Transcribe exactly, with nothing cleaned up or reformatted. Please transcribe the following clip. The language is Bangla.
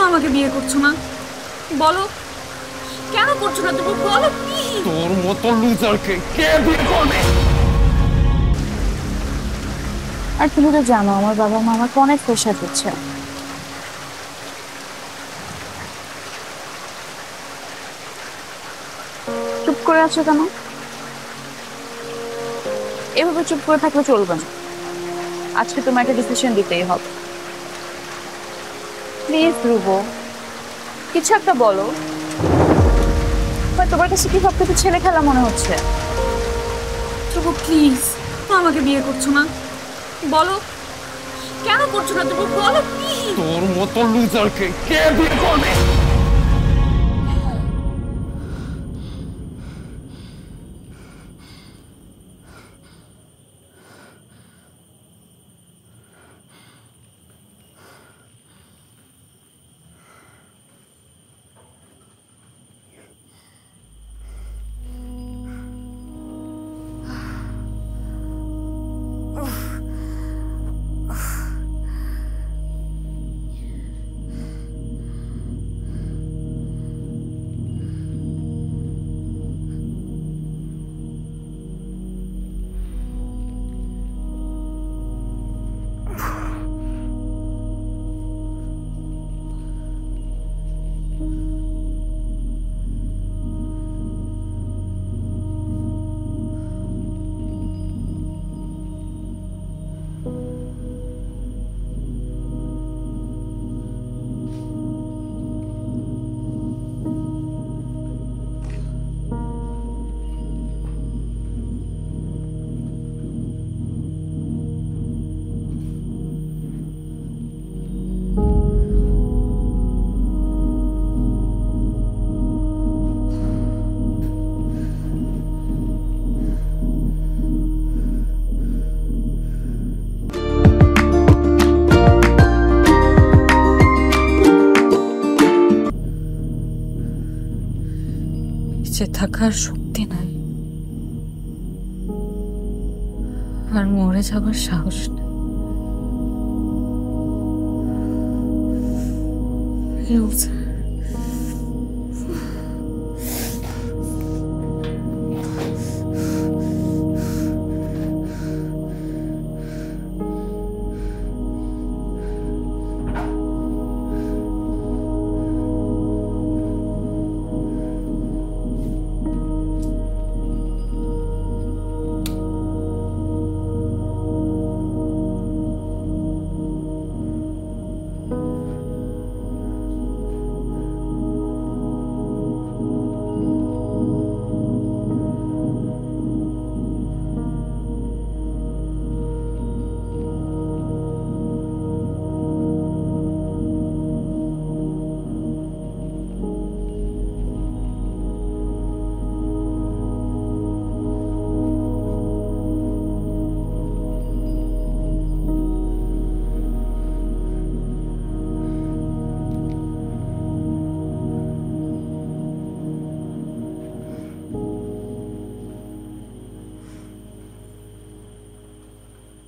আমাকে বিয়ে করছো না? বলো কেন করছো না তুমি? বলো প্লিজ। তোর মতো লুজারকে কে বিয়ে করবে? আর তুমি তো জানো আমার বাবা মা আমাকে অনেক প্রেশার দিচ্ছে। চুপ করে আছো কেন? এভাবে চুপ করে থাকলে চলবে না। আজকে তোমার একটা ডিসিশন দিতেই হবে। প্লিজ ধ্রুব, কিছু একটা বলো। তোমার কাছে কি সবকিছু ছেলে খেলা মনে হচ্ছে? ধ্রুব প্লিজ, আমাকে বিয়ে করছো না? বলো কেন করছো না তুমি? বলো প্লিজ। তোর মতো লুজারকে কে বিয়ে করবে? বেঁচে থাকার শক্তি নাই, আর মরে যাবার সাহস নেই।